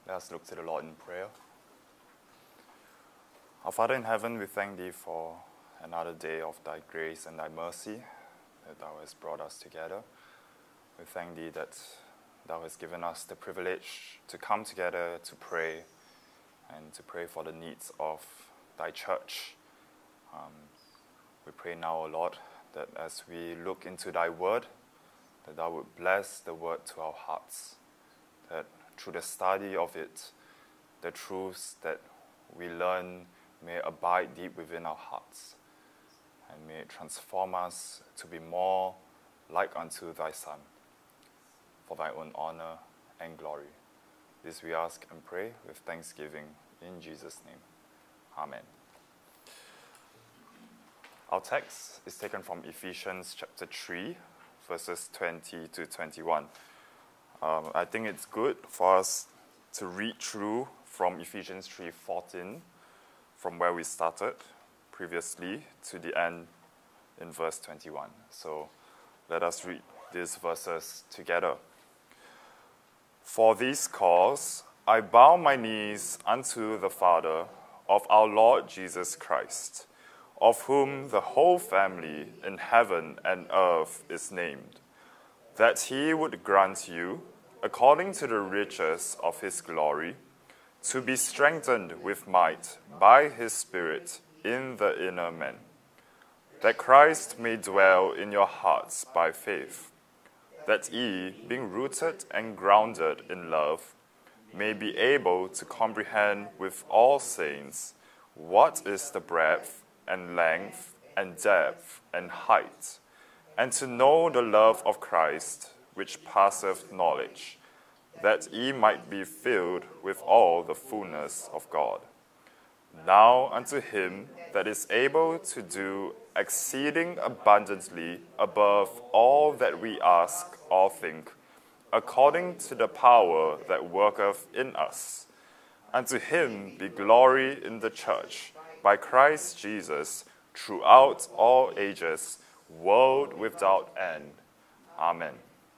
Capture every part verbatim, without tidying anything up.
Let us look to the Lord in prayer. Our Father in heaven, we thank Thee for another day of Thy grace and Thy mercy that Thou hast brought us together. We thank Thee that Thou hast given us the privilege to come together to pray and to pray for the needs of Thy church. Um, we pray now, O Lord, that as we look into Thy word, that Thou would bless the word to our hearts, that through the study of it, the truths that we learn may abide deep within our hearts, and may it transform us to be more like unto Thy Son, for Thy own honor and glory. This we ask and pray with thanksgiving in Jesus' name. Amen. Our text is taken from Ephesians chapter three, verses twenty to twenty-one. Um, I think it's good for us to read through from Ephesians three fourteen, from where we started previously, to the end in verse twenty-one. So let us read these verses together. For this cause I bow my knees unto the Father of our Lord Jesus Christ, of whom the whole family in heaven and earth is named, that He would grant you, according to the riches of His glory, to be strengthened with might by His Spirit in the inner man, that Christ may dwell in your hearts by faith, that ye, being rooted and grounded in love, may be able to comprehend with all saints what is the breadth and length and depth and height, and to know the love of Christ, which passeth knowledge, that ye might be filled with all the fullness of God. Now unto Him that is able to do exceeding abundantly above all that we ask or think, according to the power that worketh in us. Unto Him be glory in the church, by Christ Jesus, throughout all ages, world without end. Amen.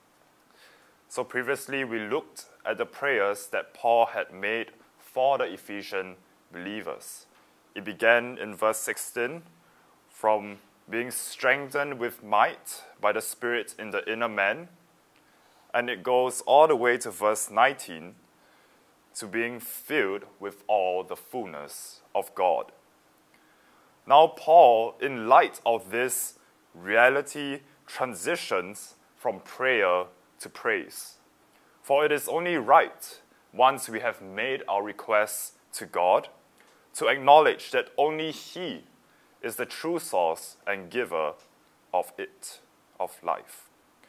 So previously we looked at the prayers that Paul had made for the Ephesian believers. It began in verse sixteen, from being strengthened with might by the Spirit in the inner man, and it goes all the way to verse nineteen, to being filled with all the fullness of God. Now Paul, in light of this reality, transitions from prayer to praise. For it is only right, once we have made our requests to God, to acknowledge that only He is the true source and giver of it, of life.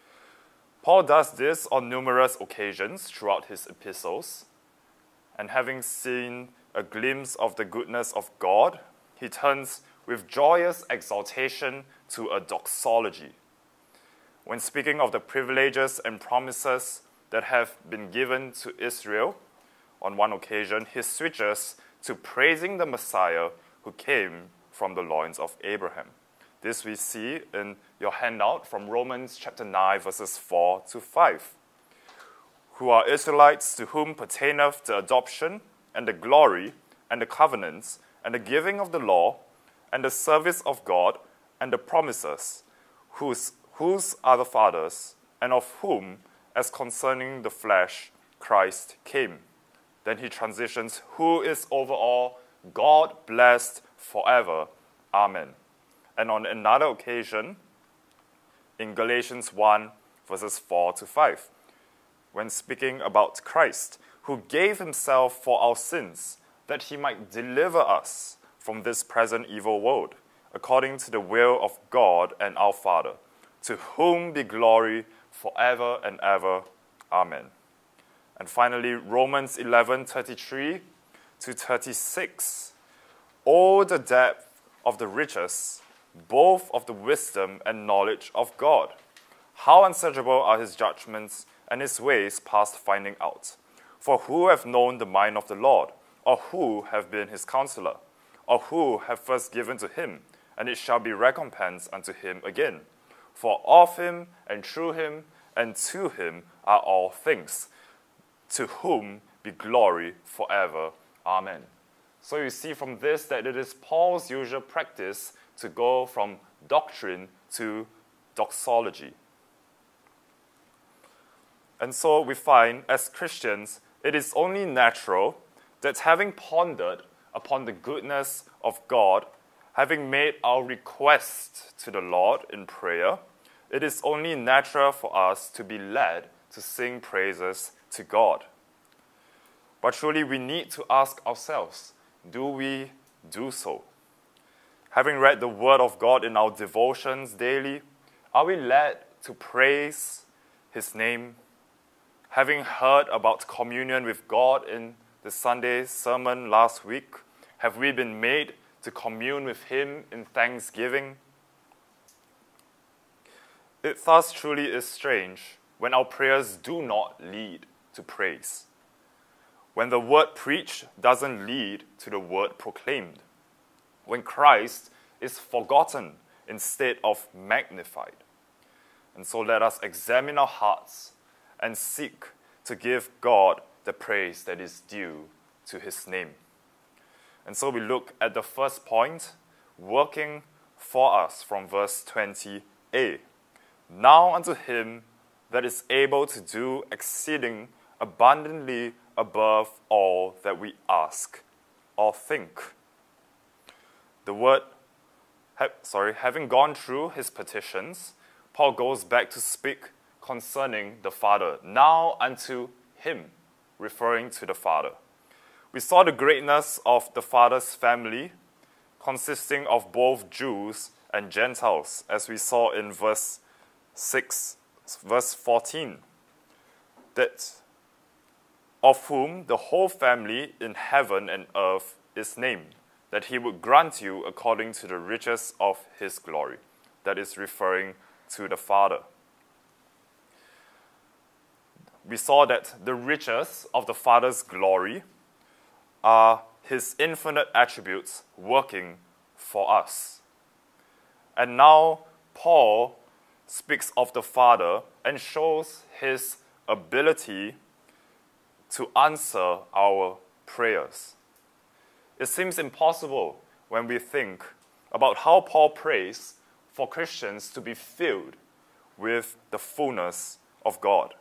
Paul does this on numerous occasions throughout his epistles, and having seen a glimpse of the goodness of God, he turns with joyous exaltation to a doxology. When speaking of the privileges and promises that have been given to Israel, on one occasion he switches to praising the Messiah who came from the loins of Abraham. This we see in your handout from Romans chapter nine, verses four to five. Who are Israelites, to whom pertaineth the adoption and the glory and the covenants and the giving of the law and the service of God and the promises, whose whose are the fathers, and of whom, as concerning the flesh, Christ came. Then he transitions, who is over all, God blessed forever. Amen. And on another occasion, in Galatians one, verses four to five, when speaking about Christ, who gave Himself for our sins, that He might deliver us from this present evil world, according to the will of God and our Father, to whom be glory forever and ever. Amen. And finally, Romans eleven, thirty-three to thirty-six. Oh, the depth of the riches, both of the wisdom and knowledge of God. How unsearchable are His judgments, and His ways past finding out. For who have known the mind of the Lord, or who have been His counselor, or who have first given to Him, and it shall be recompensed unto Him again? For of Him, and through Him, and to Him are all things, to whom be glory forever. Amen. So you see from this that it is Paul's usual practice to go from doctrine to doxology. And so we find, as Christians, it is only natural that having pondered upon the goodness of God, having made our request to the Lord in prayer, it is only natural for us to be led to sing praises to God. But truly we need to ask ourselves, do we do so? Having read the Word of God in our devotions daily, are we led to praise His name? Having heard about communion with God in the Sunday sermon last week, have we been made to commune with Him in thanksgiving? It thus truly is strange when our prayers do not lead to praise, when the word preached doesn't lead to the word proclaimed, when Christ is forgotten instead of magnified. And so let us examine our hearts and seek to give God the praise that is due to His name. And so we look at the first point, working for us, from verse twenty a. Now unto Him that is able to do exceeding abundantly above all that we ask or think. The word, ha, sorry, having gone through his petitions, Paul goes back to speak concerning the Father. Now unto Him, referring to the Father. We saw the greatness of the Father's family, consisting of both Jews and Gentiles, as we saw in verse six, verse fourteen, that of whom the whole family in heaven and earth is named, that He would grant you according to the riches of His glory. That is referring to the Father. We saw that the riches of the Father's glory are His infinite attributes working for us. And now Paul speaks of the Father and shows His ability to answer our prayers. It seems impossible when we think about how Paul prays for Christians to be filled with the fullness of God.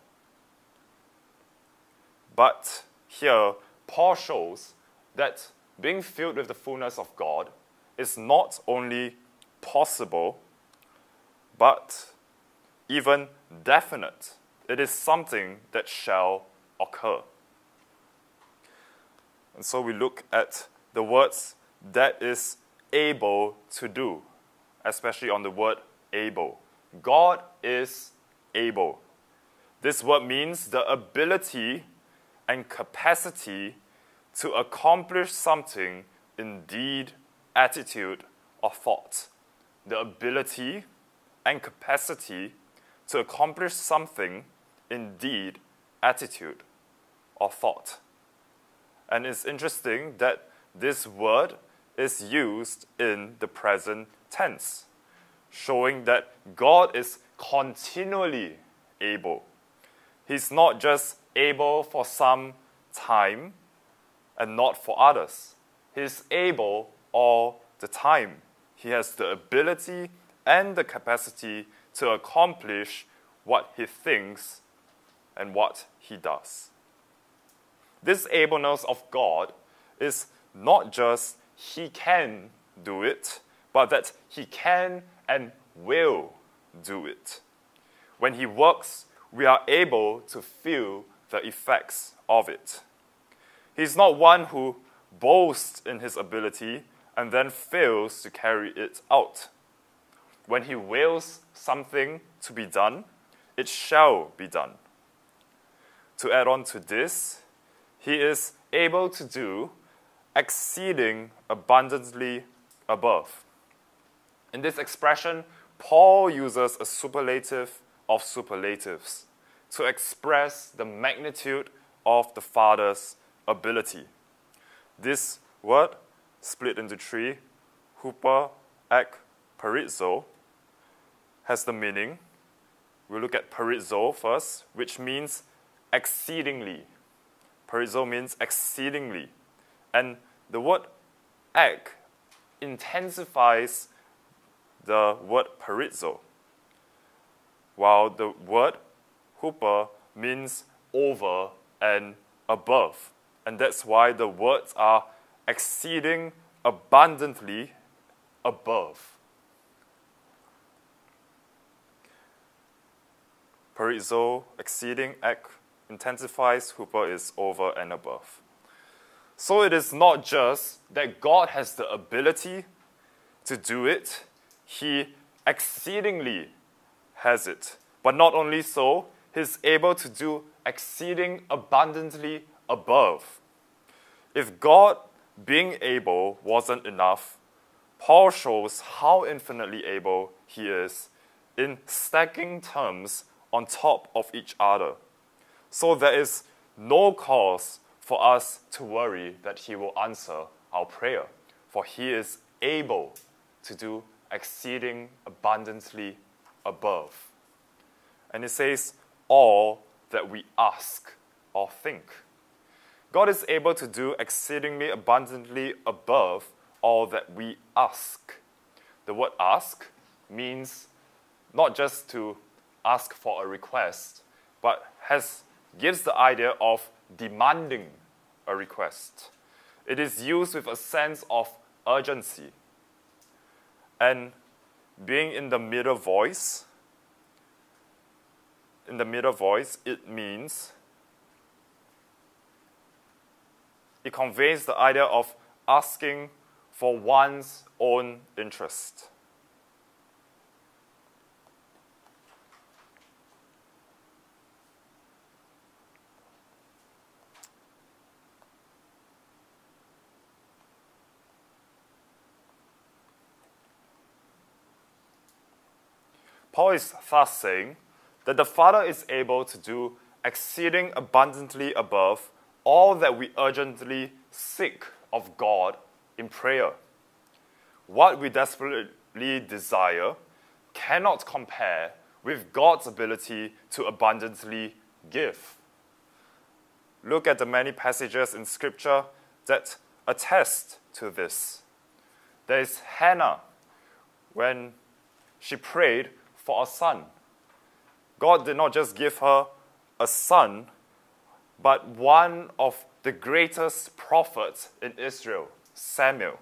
But here, Paul shows that being filled with the fullness of God is not only possible, but even definite. It is something that shall occur. And so we look at the words that is able to do, especially on the word able. God is able. This word means the ability and capacity to accomplish something in deed, attitude, or thought. The ability and capacity to accomplish something in deed, attitude, or thought. And it's interesting that this word is used in the present tense, showing that God is continually able. He's not just able for some time and not for others. He's able all the time. He has the ability and the capacity to accomplish what He thinks and what He does. This ableness of God is not just He can do it, but that He can and will do it. When He works, we are able to feel the effects of it. He's not one who boasts in His ability and then fails to carry it out. When He wills something to be done, it shall be done. To add on to this, He is able to do exceeding abundantly above. In this expression, Paul uses a superlative of superlatives to express the magnitude of the Father's ability. This word, split into three, huper, ek, perizo, has the meaning. We'll look at perizo first, which means exceedingly. Perizo means exceedingly. And the word ek intensifies the word perizo, while the word huper means over and above. And that's why the words are exceeding abundantly above. Perizo, exceeding, ek, intensifies, huper is over and above. So it is not just that God has the ability to do it, He exceedingly has it. But not only so, He's able to do exceeding abundantly above. If God being able wasn't enough, Paul shows how infinitely able He is in stacking terms on top of each other. So there is no cause for us to worry that He will answer our prayer, for He is able to do exceeding abundantly above. And it says, all that we ask or think. God is able to do exceedingly abundantly above all that we ask. The word ask means not just to ask for a request, but has gives the idea of demanding a request. It is used with a sense of urgency. And being in the middle voice, in the middle voice, it means, it conveys the idea of asking for one's own interest. Paul is thus saying that the Father is able to do exceeding abundantly above all that we urgently seek of God in prayer. What we desperately desire cannot compare with God's ability to abundantly give. Look at the many passages in Scripture that attest to this. There is Hannah, when she prayed for a son. God did not just give her a son, but one of the greatest prophets in Israel, Samuel,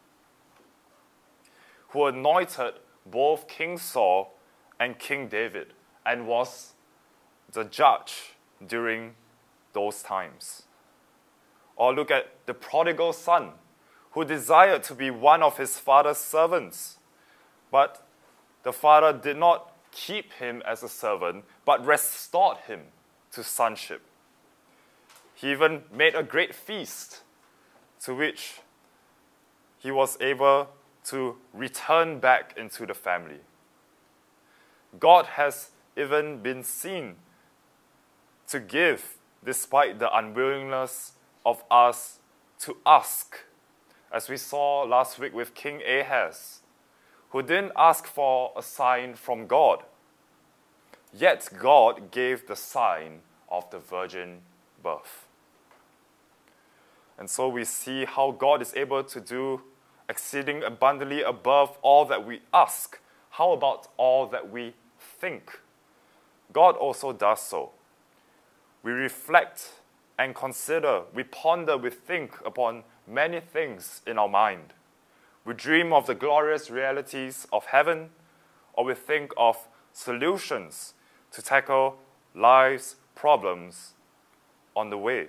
who anointed both King Saul and King David and was the judge during those times. Or look at the prodigal son, who desired to be one of his father's servants, but the father did not keep him as a servant, but restored him to sonship. He even made a great feast to which he was able to return back into the family. God has even been seen to give despite the unwillingness of us to ask, as we saw last week with King Ahaz, who didn't ask for a sign from God. Yet God gave the sign of the virgin birth. And so we see how God is able to do exceeding abundantly above all that we ask. How about all that we think? God also does so. We reflect and consider, we ponder, we think upon many things in our mind. We dream of the glorious realities of heaven, or we think of solutions to tackle life's problems on the way.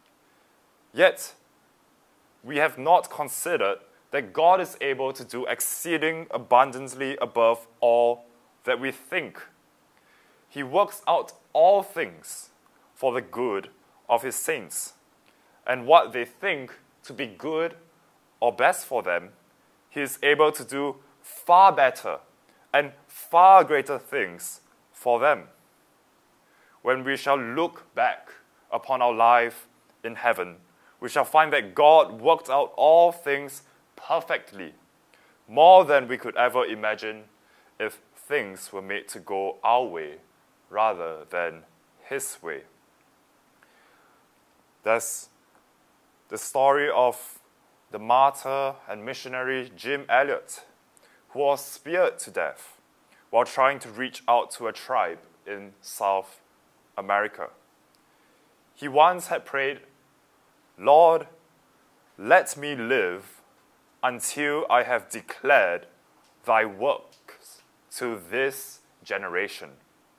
Yet, we have not considered that God is able to do exceeding abundantly above all that we think. He works out all things for the good of His saints, and what they think to be good or best for them, He is able to do far better and far greater things for them. When we shall look back upon our life in heaven, we shall find that God worked out all things perfectly, more than we could ever imagine if things were made to go our way rather than His way. There's the story of the martyr and missionary Jim Elliot, who was speared to death while trying to reach out to a tribe in South America. He once had prayed, "Lord, let me live until I have declared thy works to this generation."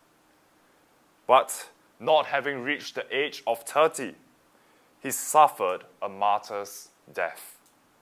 But not having reached the age of thirty, he suffered a martyr's death.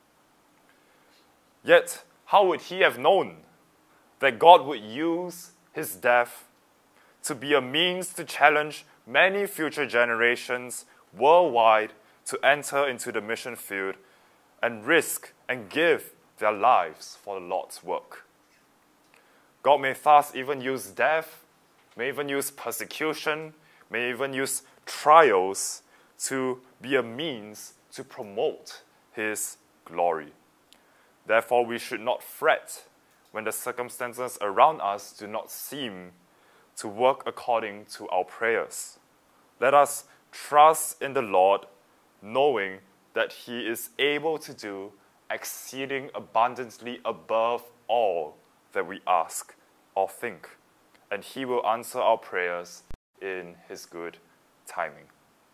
Yet, how would he have known that God would use his death to be a means to challenge many future generations worldwide to enter into the mission field and risk and give their lives for the Lord's work? God may thus even use death, may even use persecution, may even use trials to be a means to promote his glory. Therefore, we should not fret when the circumstances around us do not seem to work according to our prayers. Let us trust in the Lord, knowing that he is able to do exceeding abundantly above all that we ask or think, and he will answer our prayers in his good timing.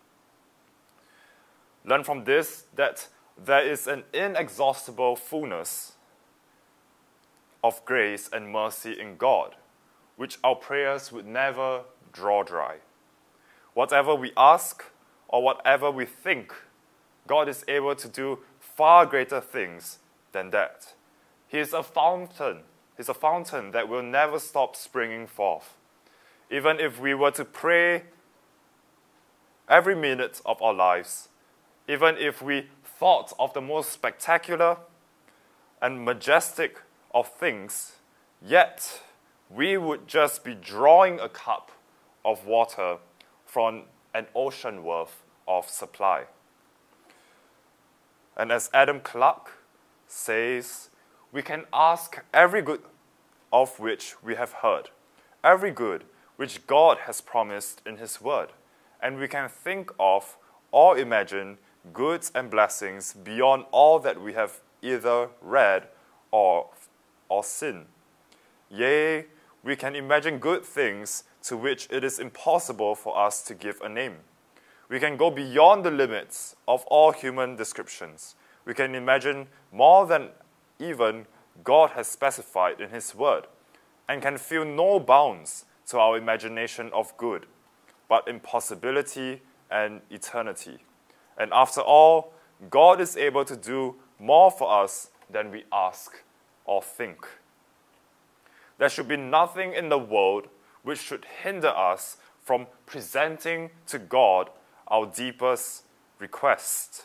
Learn from this that there is an inexhaustible fullness of grace and mercy in God, which our prayers would never draw dry. Whatever we ask or whatever we think, God is able to do far greater things than that. He is a fountain. He's a fountain that will never stop springing forth. Even if we were to pray every minute of our lives, even if we thought of the most spectacular and majestic of things, yet we would just be drawing a cup of water from an ocean worth of supply. And as Adam Clarke says, we can ask every good of which we have heard, every good which God has promised in his word, and we can think of or imagine goods and blessings beyond all that we have either read or, or seen. Yea, we can imagine good things to which it is impossible for us to give a name. We can go beyond the limits of all human descriptions. We can imagine more than even God has specified in his word, and can feel no bounds to our imagination of good, but impossibility and eternity. And after all, God is able to do more for us than we ask or think. There should be nothing in the world which should hinder us from presenting to God our deepest request.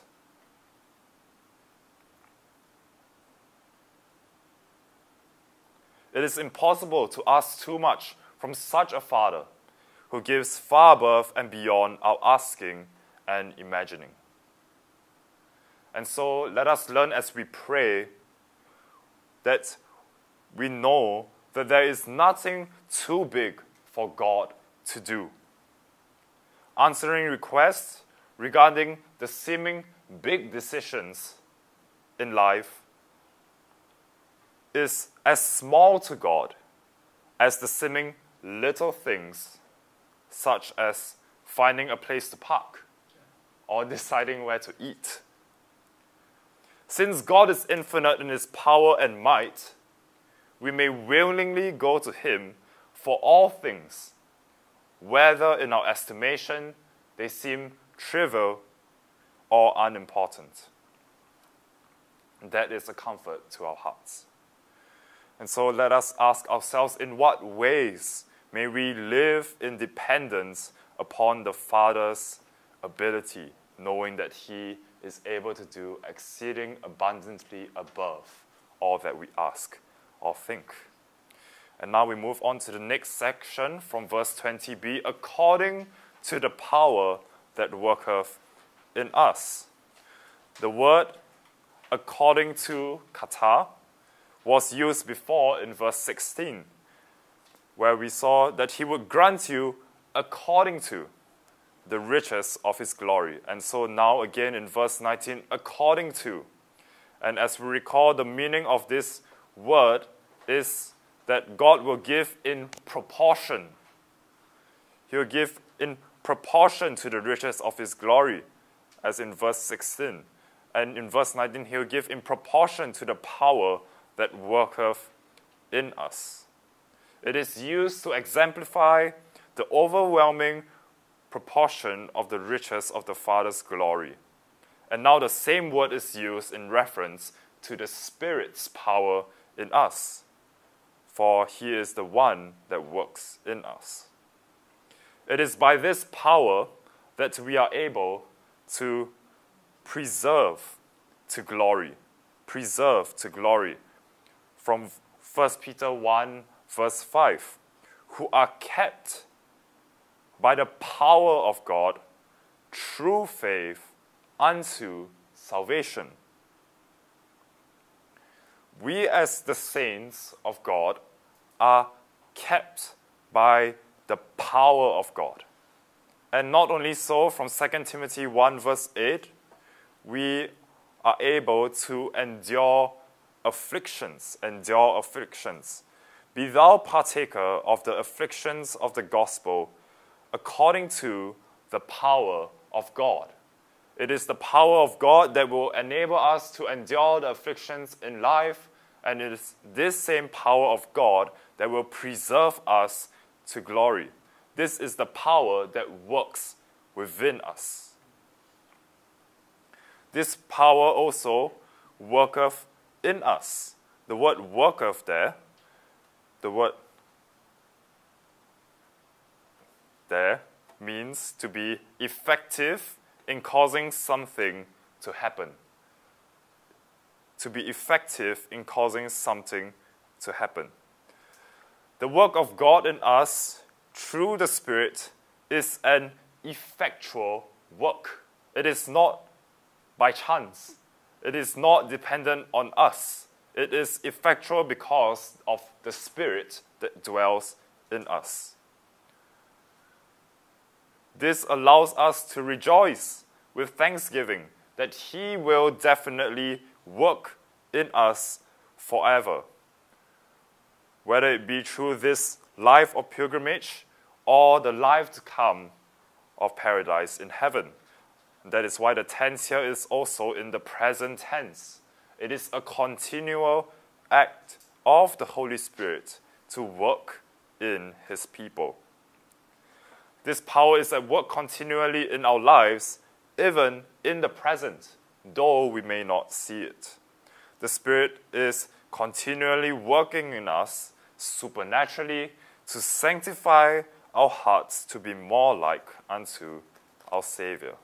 It is impossible to ask too much from such a Father who gives far above and beyond our asking and imagining. And so let us learn as we pray that we know that there is nothing too big for God to do. Answering requests regarding the seeming big decisions in life is as small to God as the seeming little things, such as finding a place to park or deciding where to eat. Since God is infinite in his power and might, we may willingly go to him for all things, whether in our estimation they seem trivial or unimportant. That is a comfort to our hearts. And so let us ask ourselves, in what ways may we live in dependence upon the Father's ability, knowing that he is able to do exceeding abundantly above all that we ask or think. And now we move on to the next section from verse twenty b, according to the power that worketh in us. The word according to, kata, was used before in verse sixteen, where we saw that he would grant you according to. the riches of his glory. And so now again in verse nineteen, according to. And as we recall, the meaning of this word is that God will give in proportion. He will give in proportion to the riches of his glory, as in verse sixteen. And in verse nineteen, he will give in proportion to the power that worketh in us. It is used to exemplify the overwhelming proportion of the riches of the Father's glory. And now the same word is used in reference to the Spirit's power in us, for he is the one that works in us. It is by this power that we are able to preserve to glory, preserve to glory. From First Peter one, verse five, who are kept by the power of God through faith unto salvation. We as the saints of God are kept by the power of God. And not only so, from Second Timothy one, verse eight, we are able to endure afflictions, endure afflictions. Be thou partaker of the afflictions of the gospel according to the power of God. It is the power of God that will enable us to endure the afflictions in life, and it is this same power of God that will preserve us to glory. This is the power that works within us. This power also worketh in us. The word worketh there, the word there means to be effective in causing something to happen. To be effective in causing something to happen. The work of God in us through the Spirit is an effectual work. It is not by chance. It is not dependent on us. It is effectual because of the Spirit that dwells in us. This allows us to rejoice with thanksgiving that He will definitely work in us forever. Whether it be through this life of pilgrimage or the life to come of paradise in heaven. That is why the tense here is also in the present tense. It is a continual act of the Holy Spirit to work in His people. This power is at work continually in our lives, even in the present, though we may not see it. The Spirit is continually working in us supernaturally to sanctify our hearts to be more like unto our Savior.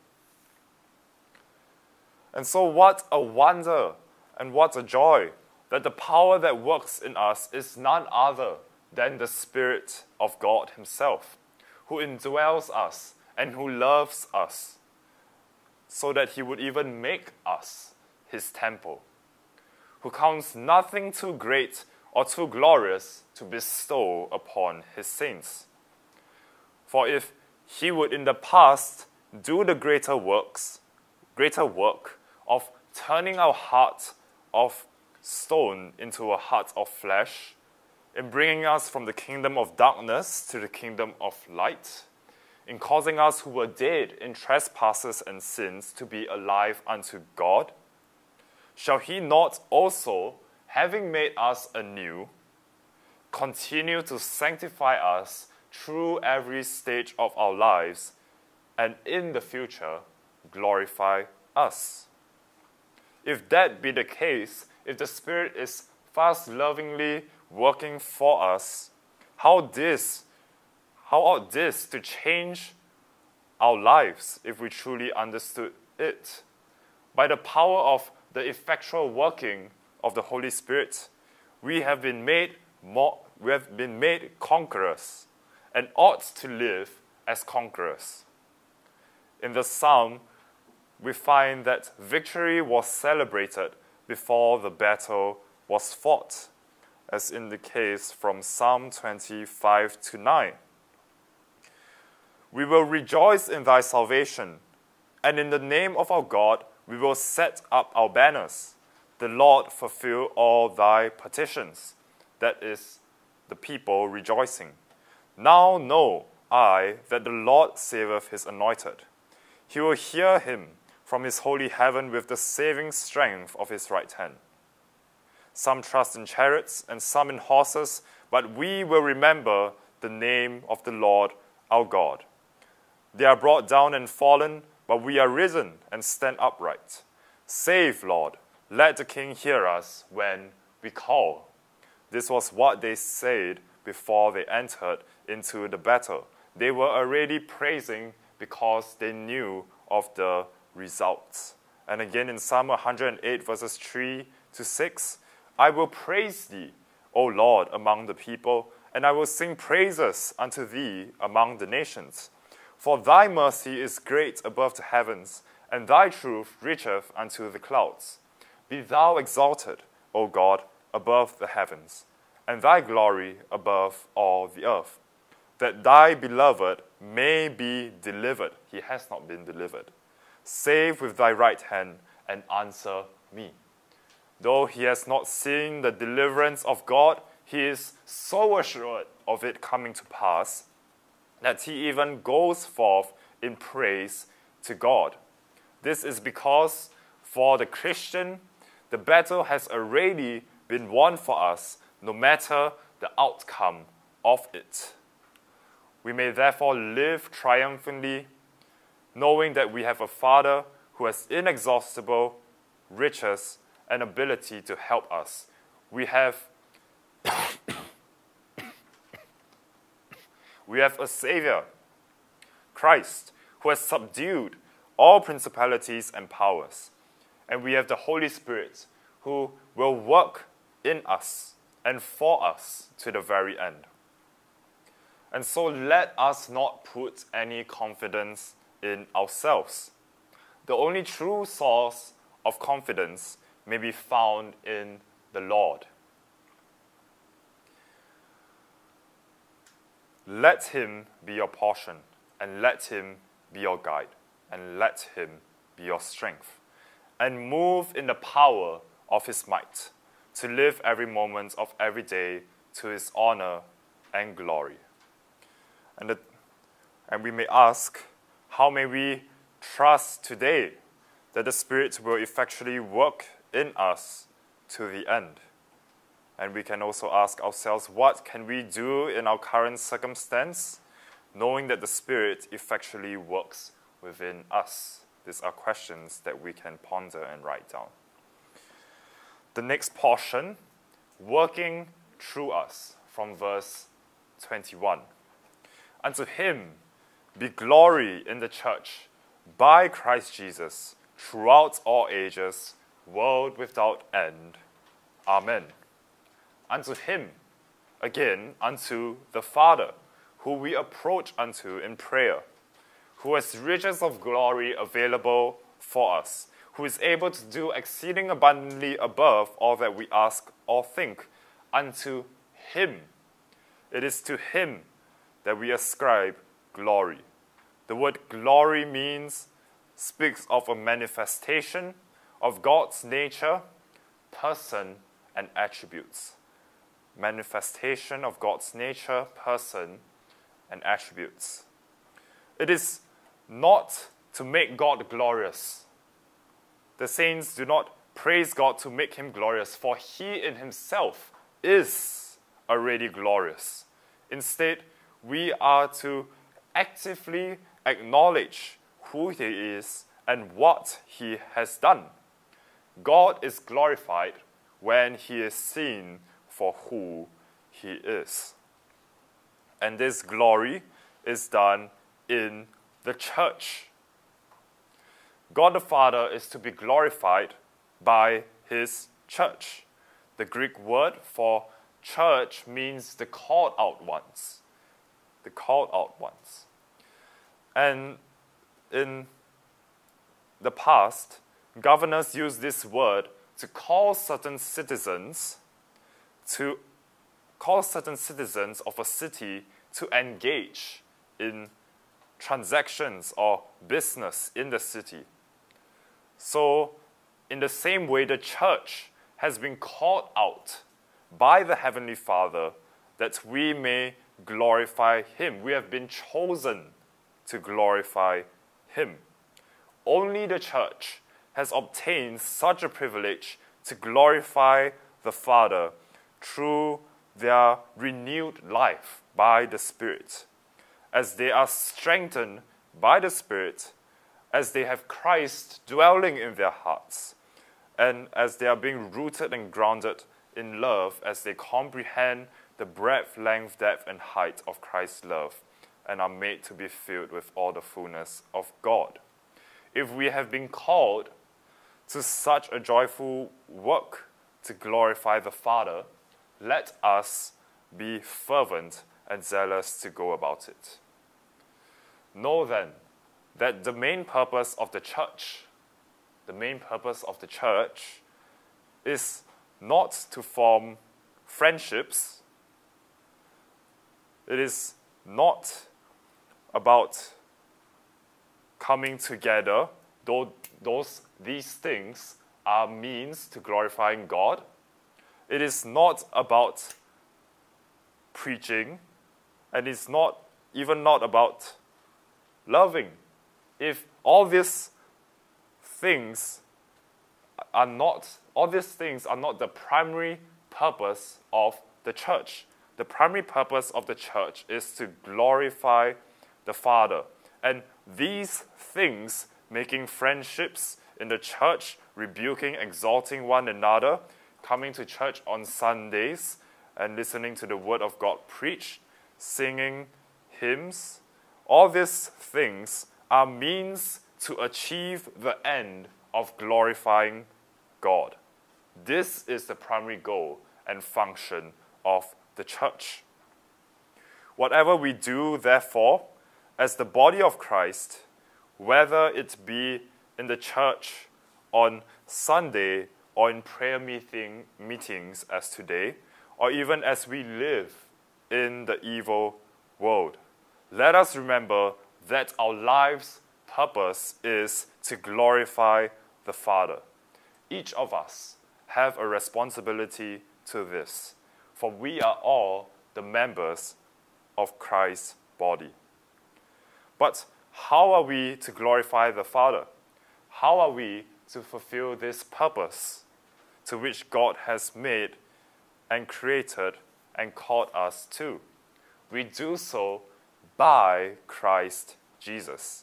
And so what a wonder and what a joy that the power that works in us is none other than the Spirit of God Himself, who indwells us and who loves us, so that He would even make us His temple, who counts nothing too great or too glorious to bestow upon His saints. For if He would in the past do the greater works, greater work of turning our heart of stone into a heart of flesh, in bringing us from the kingdom of darkness to the kingdom of light, in causing us who were dead in trespasses and sins to be alive unto God, shall He not also, having made us anew, continue to sanctify us through every stage of our lives, and in the future glorify us? If that be the case, if the Spirit is fast lovingly working for us, how this, how ought this to change our lives if we truly understood it? By the power of the effectual working of the Holy Spirit, we have been made more, we have been made conquerors, and ought to live as conquerors. In the Psalm, we find that victory was celebrated before the battle was fought, as in the case from Psalm twenty-five to nine. We will rejoice in thy salvation, and in the name of our God we will set up our banners. The Lord fulfill all thy petitions. That is the people rejoicing. Now know I that the Lord saveth his anointed. He will hear him from his holy heaven with the saving strength of his right hand. Some trust in chariots and some in horses, but we will remember the name of the Lord our God. They are brought down and fallen, but we are risen and stand upright. Save, Lord, let the King hear us when we call. This was what they said before they entered into the battle. They were already praising because they knew of the results. And again in Psalm one hundred eight, verses three to six, I will praise thee, O Lord, among the people, and I will sing praises unto thee among the nations. For thy mercy is great above the heavens, and thy truth reacheth unto the clouds. Be thou exalted, O God, above the heavens, and thy glory above all the earth, that thy beloved may be delivered. He has not been delivered. Save with thy right hand, and answer me. Though he has not seen the deliverance of God, he is so assured of it coming to pass that he even goes forth in praise to God. This is because for the Christian, the battle has already been won for us, no matter the outcome of it. We may therefore live triumphantly, knowing that we have a Father who has inexhaustible riches and ability to help us. We have We have a Savior, Christ, who has subdued all principalities and powers. And we have the Holy Spirit, who will work in us and for us to the very end. And so let us not put any confidence in ourselves. The only true source of confidence may be found in the Lord. Let him be your portion, and let him be your guide, and let him be your strength, and move in the power of his might, to live every moment of every day to his honor and glory. And, the, and we may ask, how may we trust today that the Spirit will effectually work in us to the end? And we can also ask ourselves, what can we do in our current circumstance, knowing that the Spirit effectually works within us? These are questions that we can ponder and write down. The next portion, working through us, from verse twenty-one. Unto him be glory in the church by Christ Jesus throughout all ages, world without end. Amen. Unto him, again, unto the Father, who we approach unto in prayer, who has riches of glory available for us, who is able to do exceeding abundantly above all that we ask or think, unto him. It is to him that we ascribe glory. The word glory means, speaks of a manifestation of God's nature, person, and attributes. Manifestation of God's nature, person, and attributes. It is not to make God glorious. The saints do not praise God to make him glorious, for he in himself is already glorious. Instead, we are to actively acknowledge who he is and what he has done. God is glorified when he is seen for who he is. And this glory is done in the church. God the Father is to be glorified by his church. The Greek word for church means the called out ones. The called out ones. And in the past, governors used this word to call certain citizens to call certain citizens of a city to engage in transactions or business in the city. So, in the same way, the church has been called out by the Heavenly Father that we may glorify Him. We have been chosen to glorify Him. Only the church has obtained such a privilege to glorify the Father through their renewed life by the Spirit, as they are strengthened by the Spirit, as they have Christ dwelling in their hearts, and as they are being rooted and grounded in love, as they comprehend the breadth, length, depth, and height of Christ's love, and are made to be filled with all the fullness of God. If we have been called to such a joyful work to glorify the Father, let us be fervent and zealous to go about it. Know then that the main purpose of the church, the main purpose of the church is not to form friendships. It is not about coming together, though those, these things are means to glorifying God. It is not about preaching, and it's not even not about loving. If all these things are not, all these things are not the primary purpose of the church. The primary purpose of the church is to glorify the Father. And these things, making friendships in the church, rebuking, exalting one another, coming to church on Sundays and listening to the Word of God preached, singing hymns, all these things are means to achieve the end of glorifying God. This is the primary goal and function of the church. Whatever we do, therefore, as the body of Christ, whether it be in the church on Sunday or in prayer meeting, meetings as today, or even as we live in the evil world, let us remember that our life's purpose is to glorify the Father. Each of us have a responsibility to this, for we are all the members of Christ's body. But how are we to glorify the Father? How are we to fulfill this purpose to which God has made and created and called us to? We do so by Christ Jesus.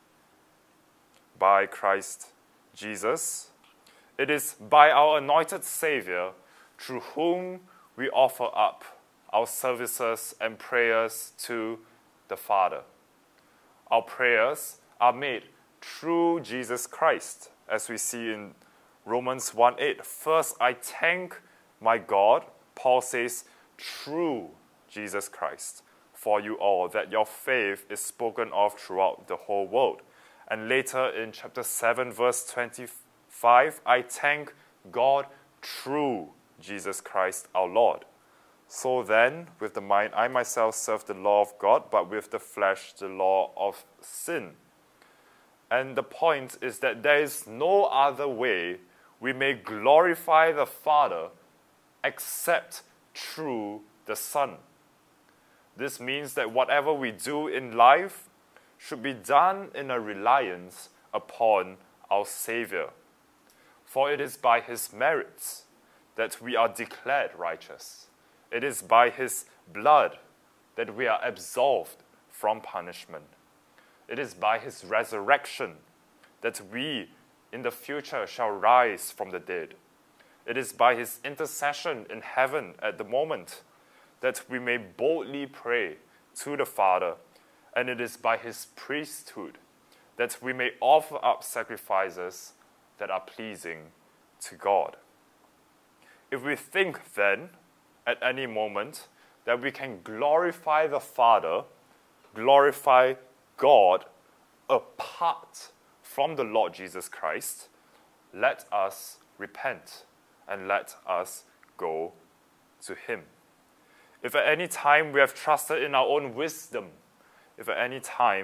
By Christ Jesus. It is by our anointed Savior through whom we offer up our services and prayers to the Father. Our prayers are made through Jesus Christ, as we see in Romans one eight. First, I thank my God, Paul says, through Jesus Christ, for you all, that your faith is spoken of throughout the whole world. And later in chapter seven, verse twenty-five, I thank God through Jesus Christ our Lord. So then, with the mind, I myself serve the law of God, but with the flesh, the law of sin. And the point is that there is no other way we may glorify the Father except through the Son. This means that whatever we do in life should be done in a reliance upon our Savior. For it is by His merits that we are declared righteous. It is by His blood that we are absolved from punishment. It is by His resurrection that we in the future shall rise from the dead. It is by His intercession in heaven at the moment that we may boldly pray to the Father. And it is by His priesthood that we may offer up sacrifices that are pleasing to God. If we think then, at any moment, that we can glorify the Father, glorify God apart from the Lord Jesus Christ, let us repent and let us go to Him. If at any time we have trusted in our own wisdom, if at any time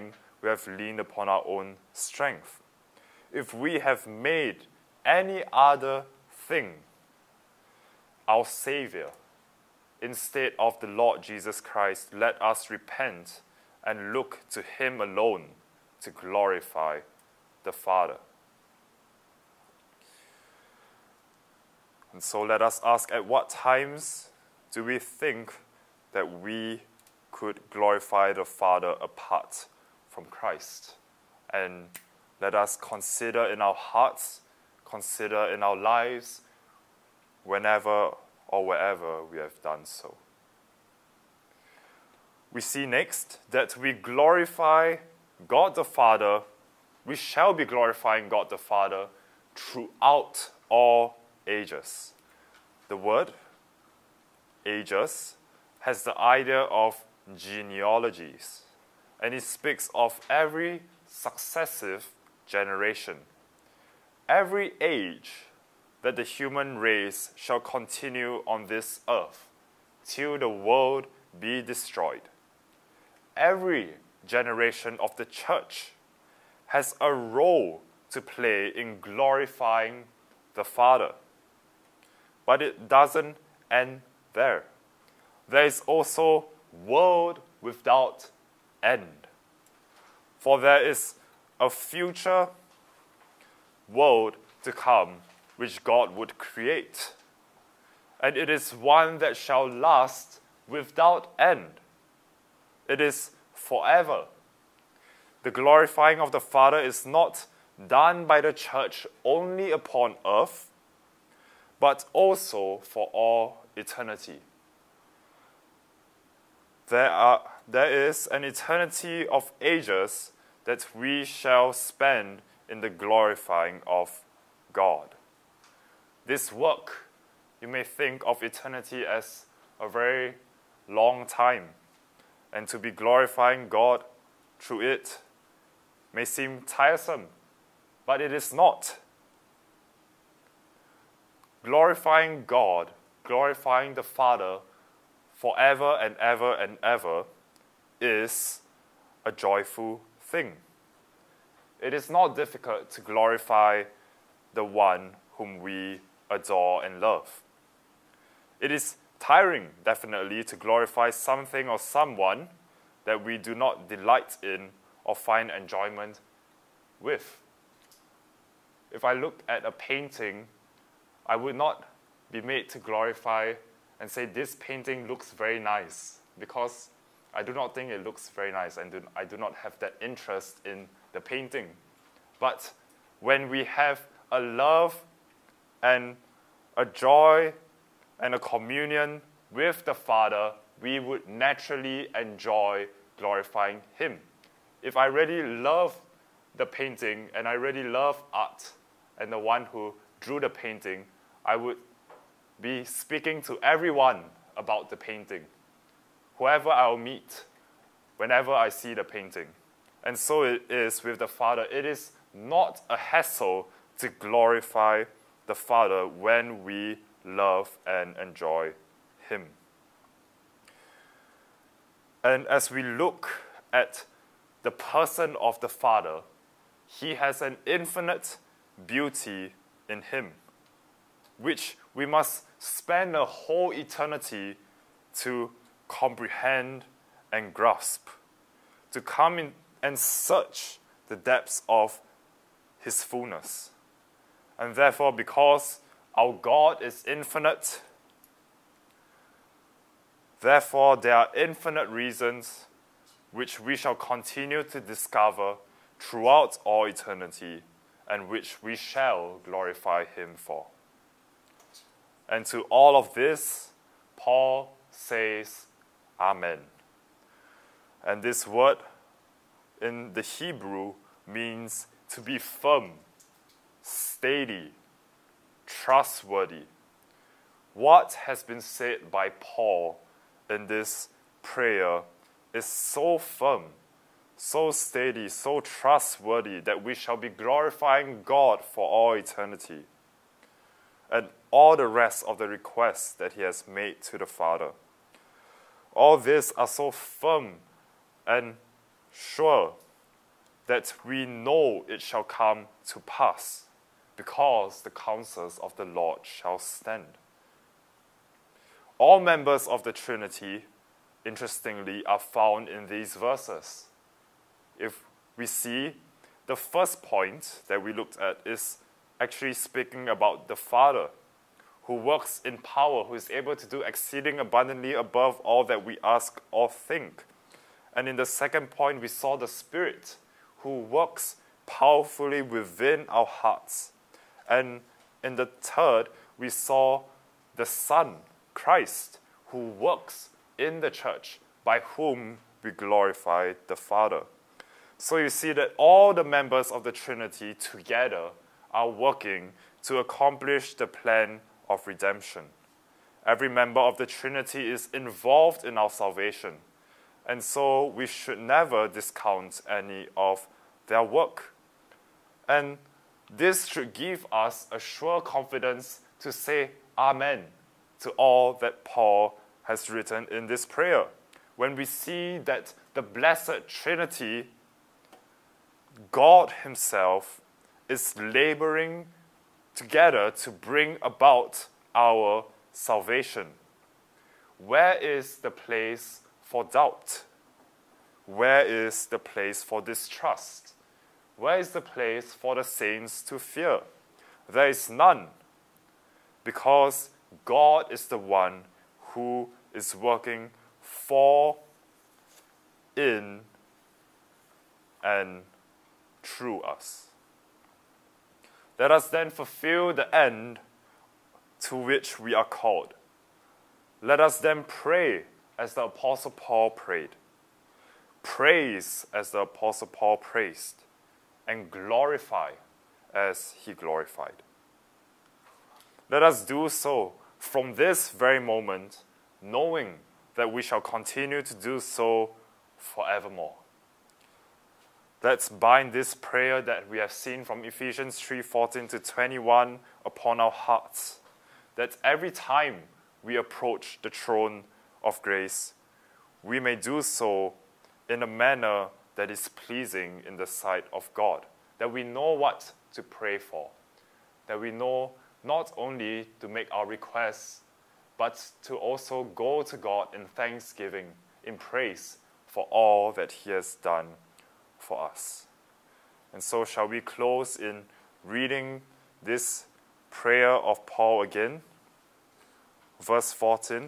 we have leaned upon our own strength. If we have made any other thing our Savior instead of the Lord Jesus Christ, let us repent and look to Him alone to glorify the Father. And so let us ask, at what times do we think that we could glorify the Father apart from Christ? And let us consider in our hearts, consider in our lives, whenever or wherever we have done so. We see next that we glorify God the Father, we shall be glorifying God the Father throughout all ages. The word ages has the idea of genealogies, and it speaks of every successive generation. Every age that the human race shall continue on this earth till the world be destroyed. Every generation of the church has a role to play in glorifying the Father. But it doesn't end there. There is also world without end. For there is a future world to come which God would create. And it is one that shall last without end. It is forever. The glorifying of the Father is not done by the church only upon earth, but also for all eternity. There, are, there is an eternity of ages that we shall spend in the glorifying of God. This work, you may think of eternity as a very long time, and to be glorifying God through it may seem tiresome, but it is not. Glorifying God, glorifying the Father forever and ever and ever is a joyful thing. It is not difficult to glorify the one whom we adore and love. It is tiring, definitely, to glorify something or someone that we do not delight in or find enjoyment with. If I look at a painting, I would not be made to glorify and say, this painting looks very nice, because I do not think it looks very nice, and do, I do not have that interest in the painting. But when we have a love and a joy and a communion with the Father, we would naturally enjoy glorifying Him. If I really love the painting and I really love art and the one who drew the painting, I would be speaking to everyone about the painting, whoever I'll meet, whenever I see the painting. And so it is with the Father. It is not a hassle to glorify the Father when we love and enjoy Him. And as we look at the person of the Father, He has an infinite beauty in Him, which we must spend a whole eternity to comprehend and grasp, to come in and search the depths of His fullness. And therefore, because our God is infinite, therefore there are infinite reasons which we shall continue to discover throughout all eternity, and which we shall glorify Him for. And to all of this, Paul says, Amen. And this word in the Hebrew means to be firm, steady, trustworthy. What has been said by Paul in this prayer is so firm, so steady, so trustworthy that we shall be glorifying God for all eternity. And all the rest of the requests that He has made to the Father, all these are so firm and sure that we know it shall come to pass, because the counsels of the Lord shall stand. All members of the Trinity, interestingly, are found in these verses. If we see, the first point that we looked at is actually speaking about the Father, who works in power, who is able to do exceeding abundantly above all that we ask or think. And in the second point, we saw the Spirit, who works powerfully within our hearts. And in the third, we saw the Son, Christ, who works in the church, by whom we glorify the Father. So you see that all the members of the Trinity together are working to accomplish the plan of redemption. Every member of the Trinity is involved in our salvation, and so we should never discount any of their work. And this should give us a sure confidence to say Amen to all that Paul has written in this prayer. When we see that the blessed Trinity, God himself, is laboring together to bring about our salvation. Where is the place for doubt? Where is the place for distrust? Where is the place for the saints to fear? There is none, because God is the one who is working for, in, and through us. Let us then fulfill the end to which we are called. Let us then pray as the Apostle Paul prayed, praise as the Apostle Paul praised, and glorify as he glorified. Let us do so from this very moment, knowing that we shall continue to do so forevermore. Let's bind this prayer that we have seen from Ephesians three fourteen to twenty-one upon our hearts, that every time we approach the throne of grace, we may do so in a manner that is pleasing in the sight of God, that we know what to pray for, that we know not only to make our requests, but to also go to God in thanksgiving, in praise for all that he has done for us. And so shall we close in reading this prayer of Paul again? Verse fourteen.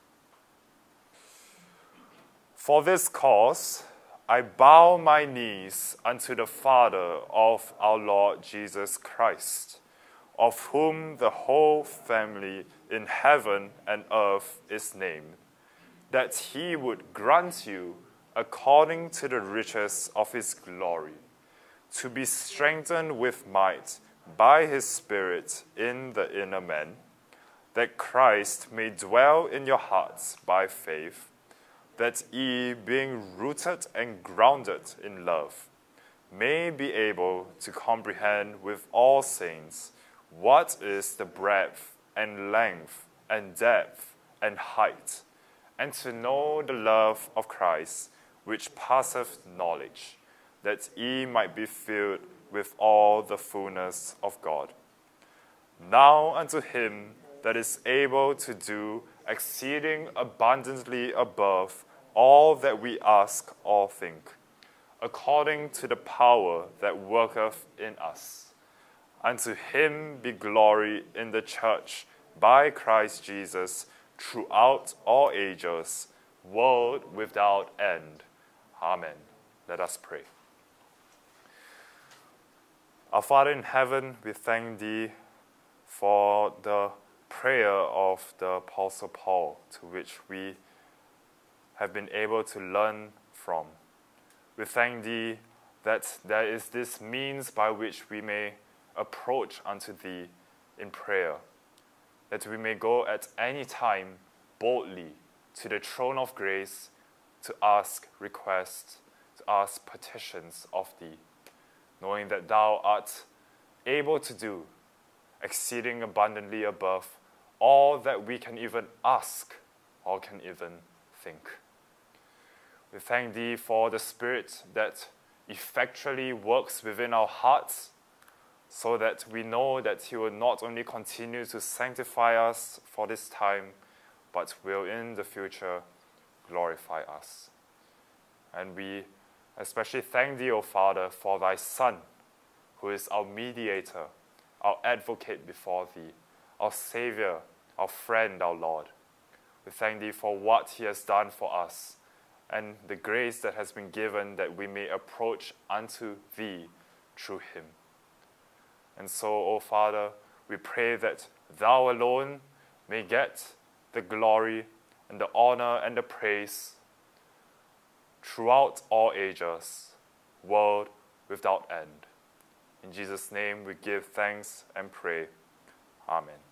For this cause I bow my knees unto the Father of our Lord Jesus Christ, of whom the whole family in heaven and earth is named, that he would grant you, according to the riches of his glory, to be strengthened with might by his Spirit in the inner man, that Christ may dwell in your hearts by faith, that ye, being rooted and grounded in love, may be able to comprehend with all saints what is the breadth and length and depth and height, and to know the love of Christ, which passeth knowledge, that ye might be filled with all the fullness of God. Now unto him that is able to do exceeding abundantly above all that we ask or think, according to the power that worketh in us. Unto him be glory in the church by Christ Jesus throughout all ages, world without end. Amen. Let us pray. Our Father in heaven, we thank thee for the prayer of the Apostle Paul, to which we have been able to learn from. We thank thee that there is this means by which we may approach unto thee in prayer, that we may go at any time boldly to the throne of grace to ask requests, to ask petitions of thee, knowing that thou art able to do exceeding abundantly above all that we can even ask or can even think. We thank thee for the Spirit that effectually works within our hearts, so that we know that he will not only continue to sanctify us for this time, but will in the future glorify us. And we especially thank thee, O Father, for thy Son, who is our mediator, our advocate before thee, our Savior, our friend, our Lord. We thank thee for what he has done for us and the grace that has been given that we may approach unto thee through him. And so, O Father, we pray that thou alone may get the glory and the honor and the praise throughout all ages, world without end. In Jesus' name we give thanks and pray. Amen.